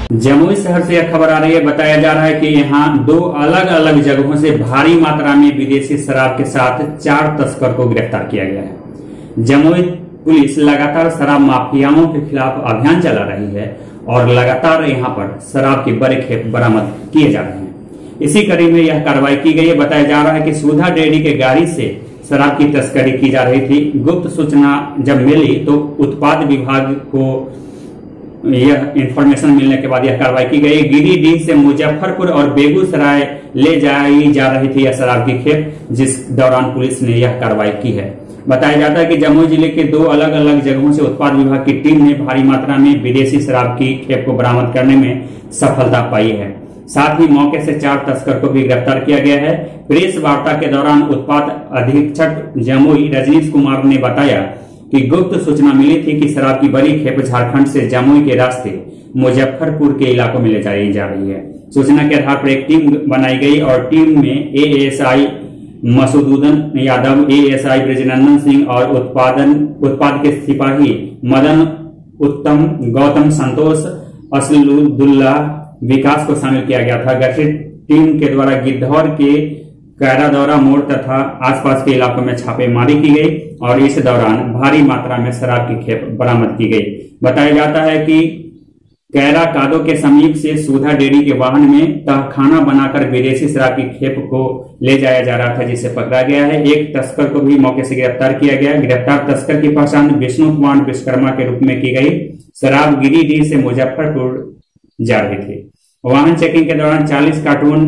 जमुई शहर से यह खबर आ रही है। बताया जा रहा है कि यहाँ दो अलग अलग जगहों से भारी मात्रा में विदेशी शराब के साथ 4 तस्कर को गिरफ्तार किया गया है। जमुई पुलिस लगातार शराब माफियाओं के खिलाफ अभियान चला रही है और लगातार यहाँ पर शराब के बड़े खेप बरामद किए जा रहे हैं। इसी कड़ी में यह कार्रवाई की गई है। बताया जा रहा है कि सुधा डेयरी के गाड़ी से शराब की तस्करी की जा रही थी। गुप्त सूचना जब मिली तो उत्पाद विभाग को यह इंफॉर्मेशन मिलने के बाद यह कार्रवाई की गई। गिरिडीह से मुजफ्फरपुर और बेगूसराय ले जाई जा रही थी यह शराब की खेप, जिस दौरान पुलिस ने यह कार्रवाई की है। बताया जाता है कि जमुई जिले के 2 अलग अलग जगहों से उत्पाद विभाग की टीम ने भारी मात्रा में विदेशी शराब की खेप को बरामद करने में सफलता पाई है। साथ ही मौके से 4 तस्कर को भी गिरफ्तार किया गया है। प्रेस वार्ता के दौरान उत्पाद अधीक्षक जमुई रजनीश कुमार ने बताया कि गुप्त सूचना मिली थी कि शराब की बड़ी खेप झारखंड से जमुई के रास्ते मुजफ्फरपुर के इलाकों में ले जाई जा रही है। सूचना के आधार पर एक टीम बनाई गई और टीम में एएसआई मसूदुद्दीन यादव, एएसआई ब्रजनंदन सिंह और उत्पाद के सिपाही मदन उत्तम, गौतम, संतोष, असलुद्दुल्ला, विकास को शामिल किया गया था। गठित टीम के द्वारा गिद्धौर के कैरादौरा मोड़ तथा आसपास के इलाकों में छापेमारी की गई और इस दौरान भारी मात्रा में शराब की खेप बरामद की गई। बताया जाता है कि कैरा कादो के समीप से सुधा डेयरी के वाहन में तहखाना बनाकर विदेशी शराब की खेप को ले जाया जा रहा था, जिसे पकड़ा गया है। एक तस्कर को भी मौके से गिरफ्तार किया गया। गिरफ्तार तस्कर की पहचान विष्णु कुमार विश्वकर्मा के रूप में की गई। शराब गिरिडीह से मुजफ्फरपुर जा रही थी। वाहन चेकिंग के दौरान 40 कार्टून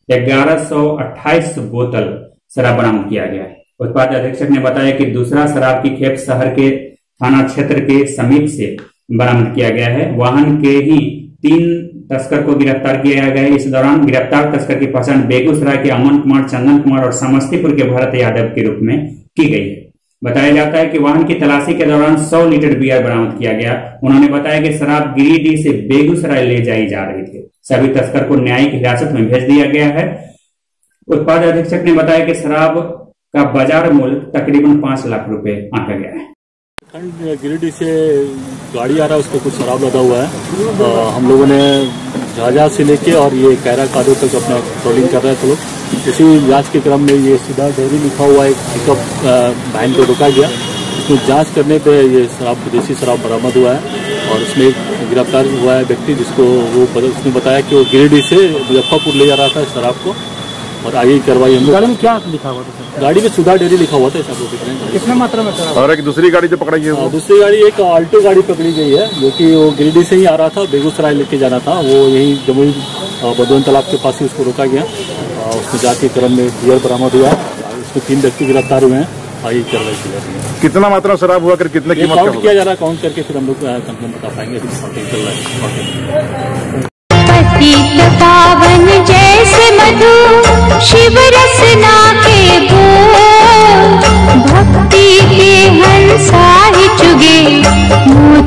1128 बोतल शराब बरामद किया गया है। उत्पाद अधीक्षक ने बताया कि दूसरा शराब की खेप शहर के थाना क्षेत्र के समीप से बरामद किया गया है। वाहन के ही 3 तस्कर को गिरफ्तार किया गया है। इस दौरान गिरफ्तार तस्कर की पहचान बेगूसराय के अमन कुमार, चंदन कुमार और समस्तीपुर के भरत यादव के रूप में की गई है। बताया जाता है कि वाहन की तलाशी के दौरान 100 लीटर बियर बरामद किया गया। उन्होंने बताया कि शराब गिरिडीह से बेगूसराय ले जाई जा रही थी। सभी तस्कर को न्यायिक हिरासत में भेज दिया गया है। उत्पाद अधीक्षक ने बताया कि शराब का बाजार मूल्य तकरीबन 5 लाख रुपए आंका गया है। गिरिडीह से गाड़ी आ रहा है, उस पर कुछ शराब लदा हुआ है। हम लोगों ने झाझा से लेके और ये कैरा कादो तक अपना पेट्रोलिंग कर रहे थे लोग। इसी जांच के क्रम में ये सुधा डेयरी लिखा हुआ एक पिकअप वैन को रोका गया। इसमें जांच करने पे ये शराब, विदेशी शराब बरामद हुआ है और उसमें एक गिरफ्तार हुआ है व्यक्ति, जिसको उसने बताया कि वो गिरिडीह से मुजफ्फरपुर ले जा रहा था शराब को और आगे कार्रवाई हम लोग। गाड़ी में क्या लिखा हुआ था सर? गाड़ी में सुधा डेयरी लिखा हुआ था। ऐसा दिख रहे हैं। कितने मात्रा में शराब? और एक दूसरी गाड़ी जो पकड़ी है, दूसरी गाड़ी एक आल्टो गाड़ी पकड़ी गई है, जो कि वो गिरिडीह से ही आ रहा था, बेगूसराय लेके जाना था। वो यही जमुई बदवन तालाब के पास ही उसको रोका गया। उसमें जाके क्रम में बियर बरामद हुआ। उसमें 3 व्यक्ति गिरफ्तार हुए हैं। आगे कार्रवाई की जा रही है। कितना मात्रा शराब हुआ कर कितने कीमत काउंट किया जा रहा है। काउंट करके फिर हम लोग कंफर्म बता पाएंगे। चल रहा है। पतित पावन जैसे मधु शिव रसना के बोल, भक्ति के हंसा ही चुगे